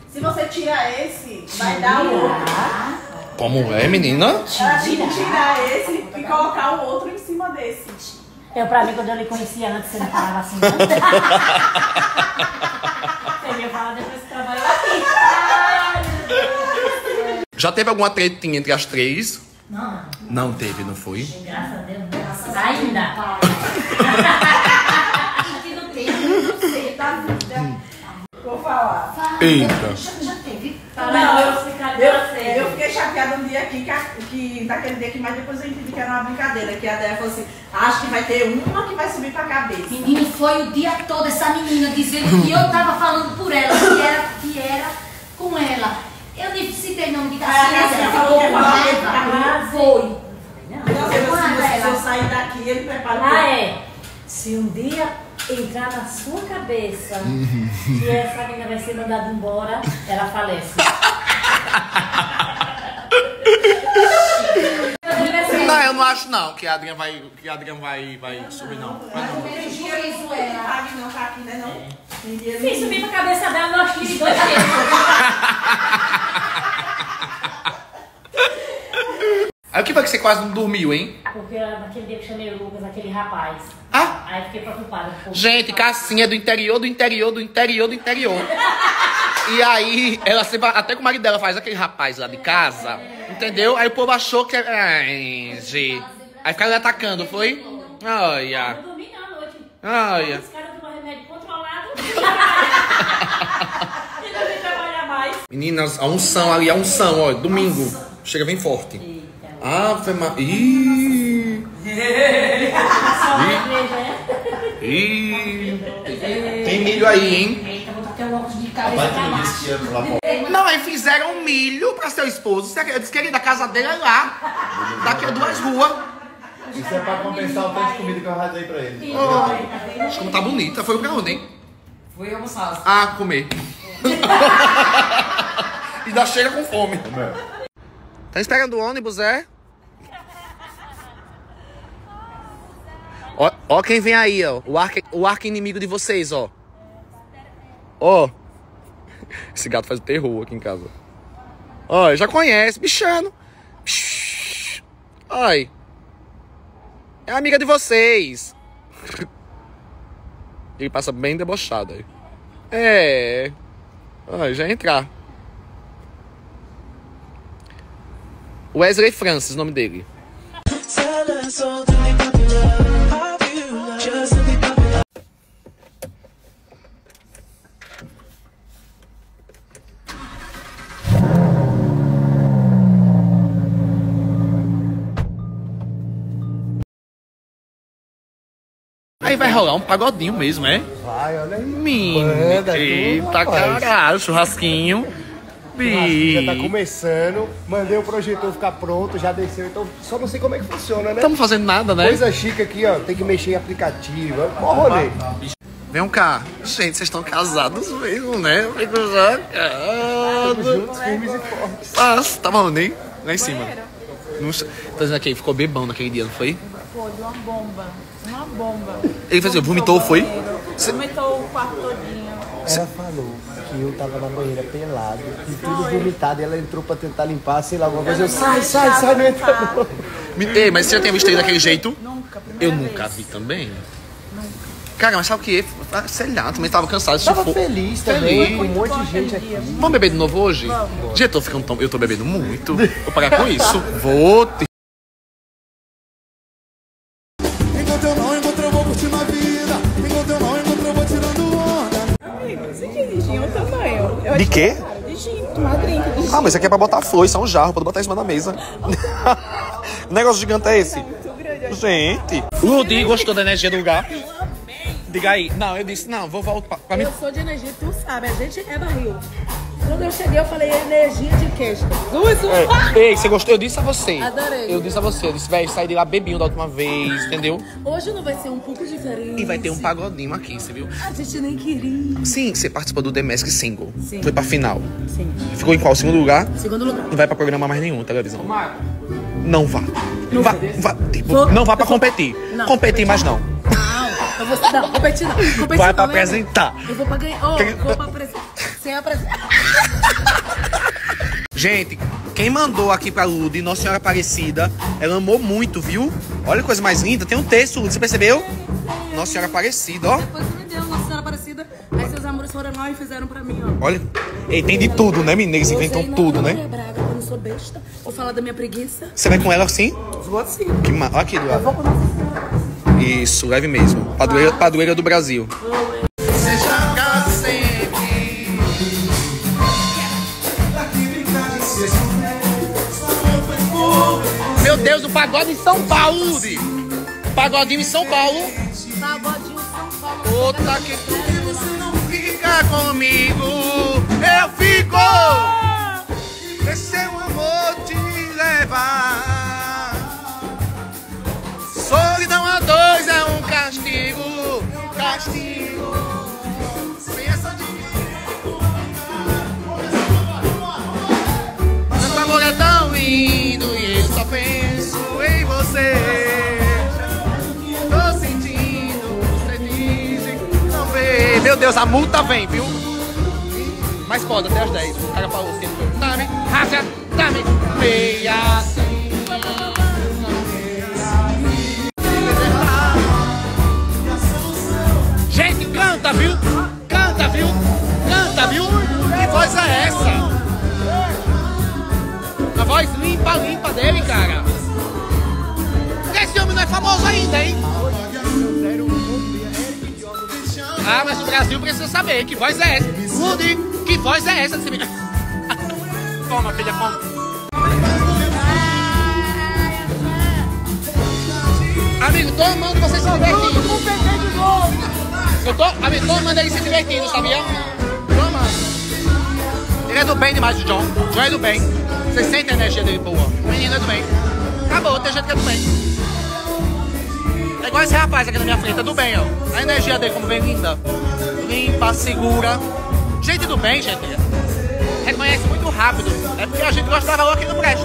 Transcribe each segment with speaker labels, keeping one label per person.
Speaker 1: Se você tirar esse, vai dar o outro.
Speaker 2: Como é, menina?
Speaker 1: Ela tinha que tirar esse e colocar o outro em cima desse.
Speaker 3: Pra mim, quando eu lhe conhecia antes, você não falava assim, não? Você ia falar depois que trabalhou aqui. Ai, meu Deus.
Speaker 2: Já teve alguma tretinha entre as três?
Speaker 3: Não.
Speaker 2: Não teve, não foi?
Speaker 3: Graças a Deus, não. Ainda.
Speaker 4: Aqui não tem, não sei, da vida.
Speaker 1: Vou falar.
Speaker 2: Eita.
Speaker 4: Já teve.
Speaker 1: Não, eu fiquei chateada um dia aqui, daquele dia aqui, mas depois eu entendi que era uma brincadeira. Que a Déia falou assim, acho que vai ter uma que vai subir pra cabeça.
Speaker 4: Menino, foi o dia todo essa menina dizendo que eu tava falando por ela, que era com ela. Eu nem citei nome de Cassiana, ela falou com raiva. Foi.
Speaker 1: Se eu sair daqui, ele prepara.
Speaker 3: Se um dia entrar na sua cabeça que essa menina vai ser mandada embora, ela falece.
Speaker 2: Não, eu não acho não que a Adriana vai subir não.
Speaker 1: Não tá aqui, né não?
Speaker 3: Se subir pra cabeça dela, nós temos 2 tempos.
Speaker 2: Aí o que foi que você quase não dormiu, hein?
Speaker 3: Porque naquele dia que chamei o Lucas, aquele rapaz.
Speaker 2: Ah?
Speaker 3: Aí fiquei preocupada.
Speaker 2: Gente, Cassinha é do interior. E aí, ela sempre, até com o marido dela faz aquele rapaz lá de casa, entendeu? Aí o povo achou que era... Aí ficaram atacando, foi? Olha.
Speaker 3: Eu dormi na noite.
Speaker 2: Olha.
Speaker 3: Os caras tomam remédio controlado. E não vem trabalhar mais.
Speaker 2: Meninas, a unção ali, ó, domingo. Chega bem forte. Ah, foi mal. Ih. Tem milho aí, hein?
Speaker 4: Eita, vou ter um óculos de cabeça.
Speaker 2: Não, aí fizeram milho pra seu esposo. Eu disse que ele da casa dele é lá. Daqui a 2 ruas.
Speaker 5: Isso é pra compensar o tanto de comida que eu rasguei pra ele.
Speaker 2: Acho que tá bonita. Foi pra onde, hein?
Speaker 6: Fui almoçar.
Speaker 2: Ah, comer. Ainda chega com fome. Tá esperando o ônibus, é? Ó quem vem aí, ó. O arco inimigo de vocês, ó. Ó. Esse gato faz terror aqui em casa. Ó, já conhece, bichano. Ai. É amiga de vocês. Ele passa bem debochado aí. É. Ai, já ia entrar. Wesley Francis, o nome dele. Aí vai rolar um pagodinho mesmo, é?
Speaker 5: Vai, olha aí.
Speaker 2: Menina, eita caralho, churrasquinho.
Speaker 5: Já tá começando, mandei o projetor ficar pronto, já desceu, então só não sei como é que funciona, né?
Speaker 2: Estamos fazendo nada, né?
Speaker 5: Coisa chique aqui, ó, tem que mexer em aplicativo, ó, rolê.
Speaker 2: Vem cá. Gente, vocês estão casados mesmo, né? Eu fico já
Speaker 5: Juntos, firmes e fortes.
Speaker 2: Nossa, tava onde, hein? Lá em cima. Tá dizendo aqui, ficou bebão naquele dia, não foi?
Speaker 1: Foi de uma bomba. Uma bomba.
Speaker 2: Ele fez assim, vomitou, foi?
Speaker 1: Vomitou o quarto todinho.
Speaker 5: Ela falou que eu tava na banheira pelado e tudo vomitado, e ela entrou pra tentar limpar, sei lá, alguma coisa. Eu sai, não entra não.
Speaker 2: Ei, mas você já tinha visto ele daquele jeito?
Speaker 1: Nunca,
Speaker 2: Eu nunca vi também. Cara, mas sabe o que? Sei lá, também tava cansado.
Speaker 5: Tava feliz também, com um monte de gente aqui.
Speaker 2: Vamos beber de novo hoje? Gente, eu tô bebendo muito. Vou parar com isso. Vou.
Speaker 7: Enquanto eu não encontro, eu vou curtindo a vida. Enquanto eu não encontro, eu vou tirando onda.
Speaker 1: Amigo, você de gin, o tamanho.
Speaker 2: De quê?
Speaker 1: De gin, tomar drink de gin.
Speaker 2: Ah, mas isso aqui é pra botar foice, é um jarro, pode botar em cima da mesa. Que negócio gigante é esse? Gente. Ludi, gostou da energia do lugar? Diga aí. Não, eu disse, não, vou voltar pra mim.
Speaker 1: Eu sou de energia, tu sabe, a gente é barril. Quando eu cheguei, eu falei energia de queijo.
Speaker 2: Ei, você gostou? Eu disse a você.
Speaker 1: Adorei.
Speaker 2: Eu disse a você, velho, saí de lá bebinho da última vez, entendeu?
Speaker 1: Hoje não vai ser um pouco diferente.
Speaker 2: E vai ter um pagodinho aqui, você viu?
Speaker 1: A gente nem queria.
Speaker 2: Sim, você participou do The Mask Single.
Speaker 1: Sim.
Speaker 2: Foi pra final.
Speaker 1: Sim.
Speaker 2: Ficou em qual? Segundo lugar?
Speaker 1: Segundo lugar.
Speaker 2: Não vai pra programa mais nenhum, televisão. Não vá. Tipo,
Speaker 1: Vou.
Speaker 2: não vá pra competir.
Speaker 1: Não,
Speaker 2: competir, mas não.
Speaker 1: Eu vou, não, competir não. Competir
Speaker 2: Vai
Speaker 1: não,
Speaker 2: pra
Speaker 1: né?
Speaker 2: apresentar.
Speaker 1: Eu vou pra ganhar. Oh, vou pra apresentar. Sem apresentar.
Speaker 2: Gente, quem mandou aqui pra Lude, Nossa Senhora Aparecida, ela amou muito, viu? Olha que coisa mais linda. Tem um texto, Lude, você percebeu? Nossa Senhora Aparecida, ó.
Speaker 6: Depois que me deu Nossa Senhora Aparecida, aí seus amores foram lá e fizeram pra mim, ó.
Speaker 2: Olha, e tem de tudo, né, menina? Eles inventam tudo, né?
Speaker 6: Braga, eu não sou besta. Vou falar da minha preguiça.
Speaker 2: Você vai com ela assim?
Speaker 6: Vou assim.
Speaker 2: Olha aqui do lado.
Speaker 6: Eu vou com Nossa Senhora.
Speaker 2: Isso, leve mesmo. Padroeira do Brasil. Meu Deus, o pagode em São Paulo, Udi. Pagodinho em São Paulo.
Speaker 6: Pagodinho São Paulo.
Speaker 2: Outra que tu você não fica comigo, eu fico. Deixa o amor te levar. Solidão a dois é um castigo, castigo. Pensa de Nosso amor é tão lindo e eu só penso em você. Tô sentindo, você diz que não vê. Meu Deus, a multa vem, viu? Mas pode, até as 10. O cara falou assim, dá-me, racha, dá-me, meia assim. Gente, canta, viu? Canta, viu? Canta, viu? Que voz é essa? A voz limpa, limpa dele, cara. Esse homem não é famoso ainda, hein? Ah, mas o Brasil precisa saber que voz é essa. Woody, que voz é essa? Toma, filha, toma. Amigo, tô amando vocês se divertindo. Amigo, tô amando ele se divertindo, sabia? Tô amando. Ele é do bem demais, o John. John é do bem. Vocês sentem a energia dele boa. O menino é do bem. Acabou, tem gente que é do bem. É igual esse rapaz aqui na minha frente, é do bem, ó. A energia dele como vem linda. Limpa, segura. Gente do bem, gente. Reconhece muito rápido. É porque a gente gosta de dar valor aqui no Preste.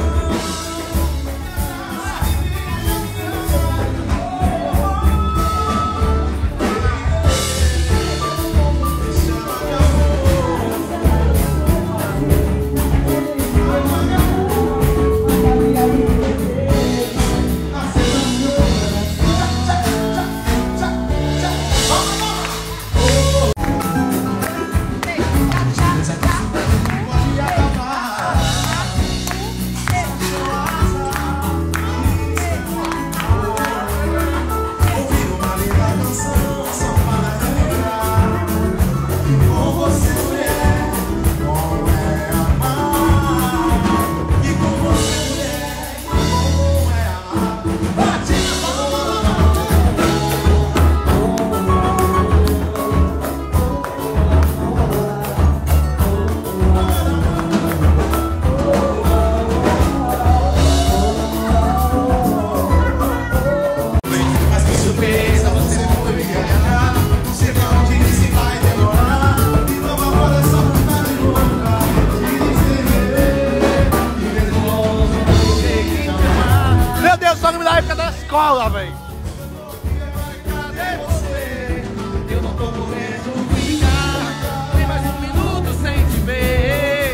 Speaker 2: Escola, velho. Cadê você? Eu não tô podendo ficar. Tem mais um minuto sem te ver.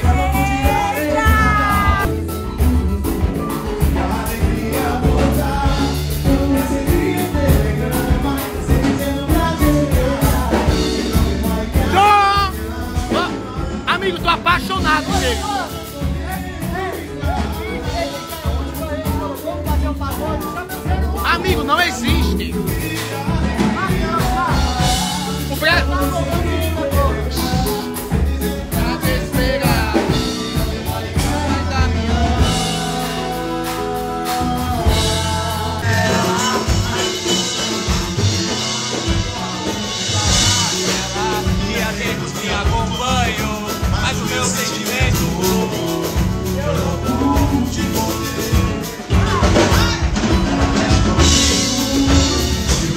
Speaker 2: A alegria voltar. Esse dia telegrama. Sem dizendo pra te amigo, tô apaixonado por ele. Amigo, não existe. O e a gente te acompanho, mas o meu sentimento eu não vou te poder.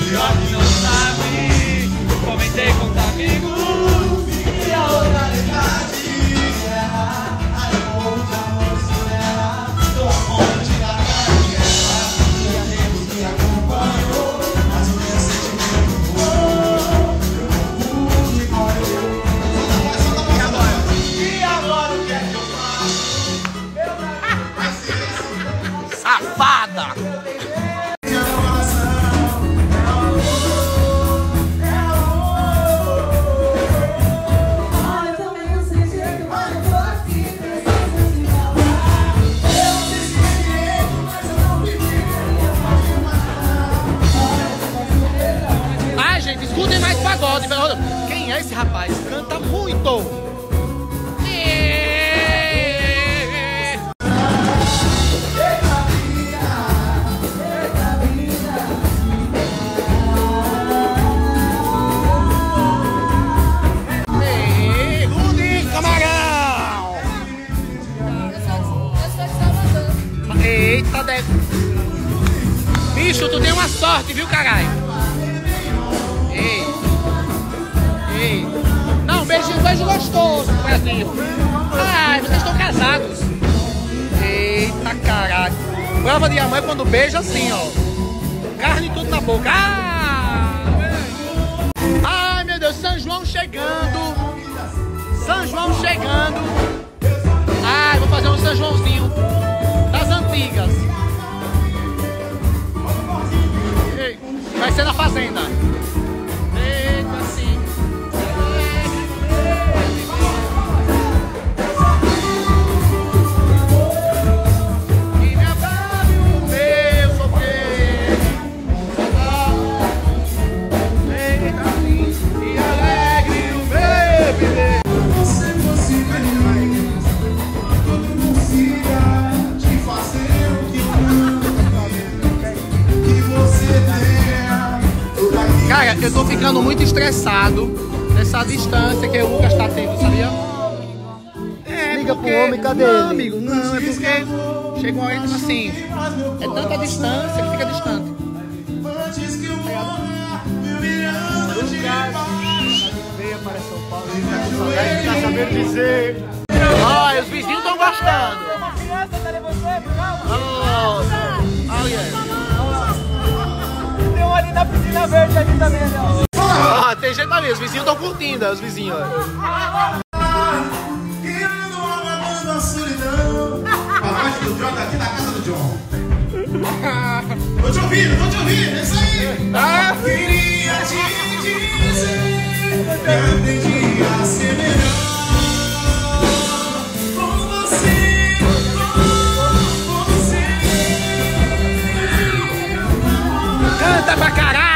Speaker 2: Essa deve. Bicho, tu tem uma sorte, viu, caralho? Ei. Ei. Não, beijo gostoso, Brasil. Ai, vocês estão casados. Eita, caralho. Prova de amor é quando beija assim, ó. Carne e tudo na boca. Ai, meu Deus, São João chegando. São João chegando. Ai, vou fazer um São Joãozinho das antigas. Ei, vai ser na fazenda. Eita, assim. E me abrace o meu sofrer. Eita, assim. E alegre o meu viver.
Speaker 7: Se fosse feliz, tudo consiga te fazer o que eu que você tenha toda aqui.
Speaker 2: Cara, eu tô ficando muito estressado nessa distância que o Lucas tá tendo, sabia? É,
Speaker 5: Liga
Speaker 2: porque...
Speaker 5: pro homem, cadê
Speaker 2: não,
Speaker 5: ele?
Speaker 2: amigo, não, é porque chega uma hora tipo assim, é tanta distância que fica distante.
Speaker 7: Antes que eu morra, me mirando de baixo.
Speaker 5: Venha para São Paulo, ele tá com saudade, ele tá sabendo dizer.
Speaker 2: Olha, os vizinhos estão gostando.
Speaker 5: Uma criança, cadê você? Calma.
Speaker 2: Oh, yeah.
Speaker 5: Tem um ali na piscina verde ali também, ó.
Speaker 2: Ah, tem jeito ali, os vizinhos estão curtindo, os vizinhos.
Speaker 7: E eu ando aguardando a solidão. Papai do John tá aqui na casa do John. Tô te ouvindo, é isso aí. Queria te dizer que aprendi a ser melhor com você, com você.
Speaker 2: Canta pra caralho!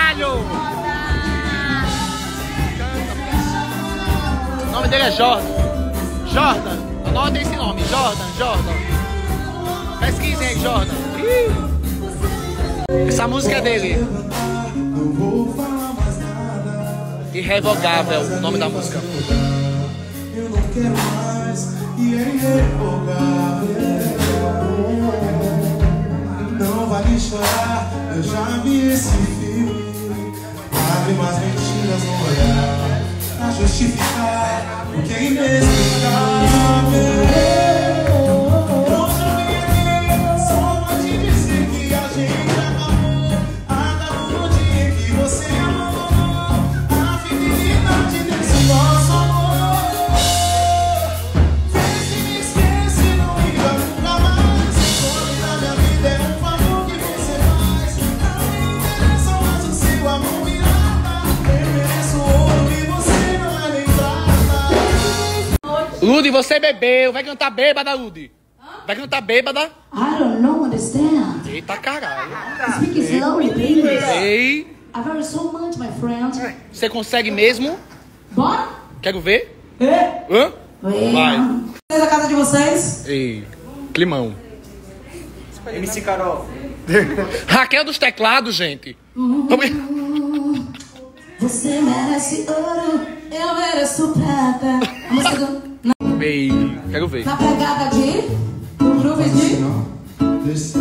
Speaker 2: O nome dele é Jordan. Jordan, anotem esse nome, Jordan. Pesquisem aí, Jordan. Essa música é dele.
Speaker 7: Não vou falar mais nada.
Speaker 2: Irrevogável, o nome da música.
Speaker 7: Eu não quero mais e é irrevogável. Não vale chorar, eu já vi esse filme. Lágrimas, mentiras no olhar, pra justificar o que é inexplicável. Hoje eu vim só pra te dizer que a gente acabou. Acabou no dia que você amou. A fidelidade desse nosso amor. Vê se me esquece, não liga nunca mais. Sonho da minha vida é um favor que você faz. Não me interessa mais o seu amor me mata. Eu mereço ouro e você não é nem prata.
Speaker 2: Ludi, você bebeu, vai cantar bêbada, Ludi. Vai cantar bêbada.
Speaker 4: I don't know, understand.
Speaker 2: Eita, caralho.
Speaker 4: Speak slowly, please.
Speaker 2: Ei,
Speaker 4: I very so much, my friend.
Speaker 2: você consegue mesmo?
Speaker 4: Bora?
Speaker 2: Quero ver?
Speaker 4: É?
Speaker 2: Hã? Vai.
Speaker 6: Da casa de vocês?
Speaker 2: Ei, climão.
Speaker 5: MC Carol.
Speaker 2: Raquel dos teclados, gente.
Speaker 4: Você merece ouro, eu mereço prata. A música do...
Speaker 2: Ei, quero ver.
Speaker 4: Na pegada de... Do groove de...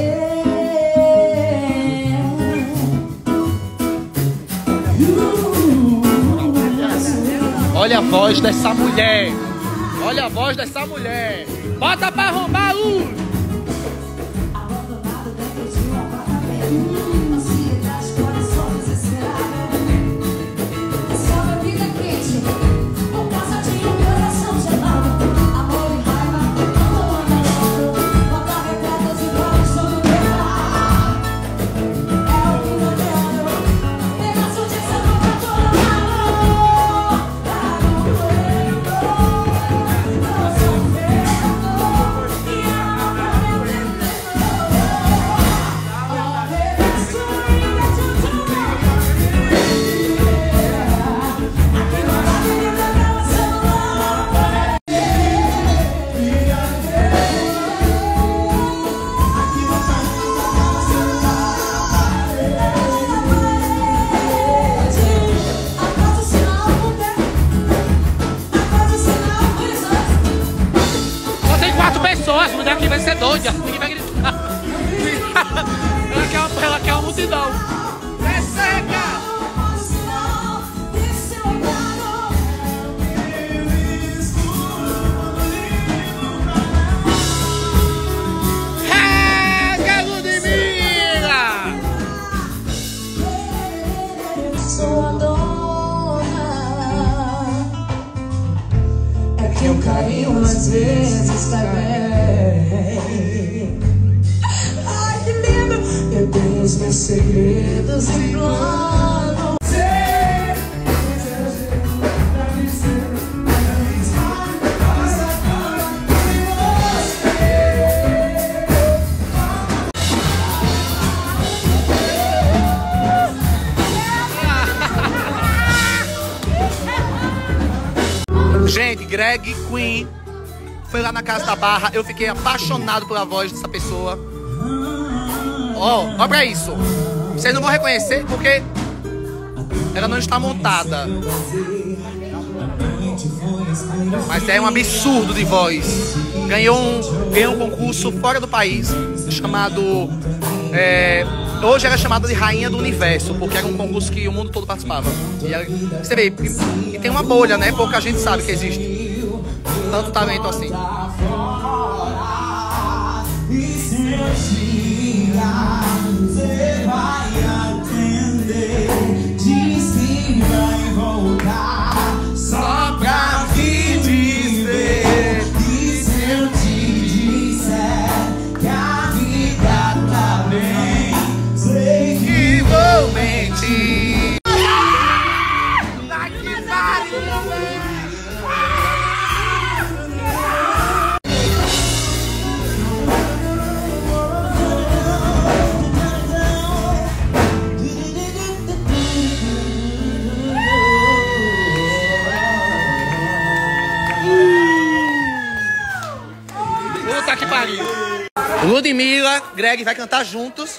Speaker 2: Olha a voz dessa mulher. Olha a voz dessa mulher. Bota pra arrombar a luz.
Speaker 4: Abandonado dentro de um apartamento. Ansiedade, coração desesperado. É só bebida quente. Um passadinho, coração gelado. Amor e raiva, não andando. Bota retratos e vários sobre o pedaço. É o que não quero. Pedaço de samba pra todo lado.
Speaker 2: Só tem 4 pessoas, a mulher aqui vai ser doida. Ninguém vai gritar. Ela quer uma multidão. É seca! Rega Ludmilla!
Speaker 4: Sou a dona. É que o carinho às vezes cai bem. Ai, que lindo! Eu tenho os meus segredos em plano.
Speaker 2: Gente, Greg Queen foi lá na Casa da Barra. Eu fiquei apaixonado pela voz dessa pessoa. Ó, olha pra isso. Vocês não vão reconhecer porque ela não está montada. Mas é um absurdo de voz. Ganhou um concurso fora do país chamado... hoje era chamada de Rainha do Universo, porque era um concurso que o mundo todo participava. E ela, você vê, e tem uma bolha, né? Pouca gente sabe que existe tanto talento assim.
Speaker 7: Você vai atender, diz que vai voltar só pra me dizer. E se eu te disser que a vida tá bem, sei que vou mentir.
Speaker 2: Daqui pariu! Puta que pariu! Ludmilla, Greg vai cantar juntos.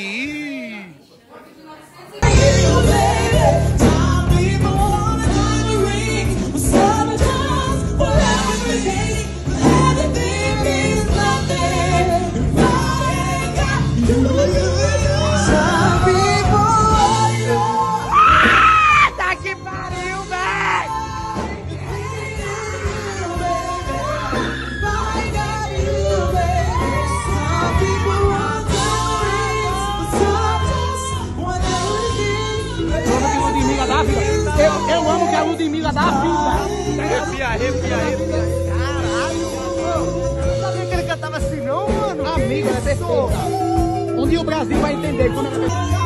Speaker 5: Eu amo que a Ludmilla dá a vida.
Speaker 2: Arrepia.
Speaker 5: Caralho, mano. Eu sabia que ele cantava assim, não, mano. Amigo, é perfeito. Um dia o Brasil vai entender quando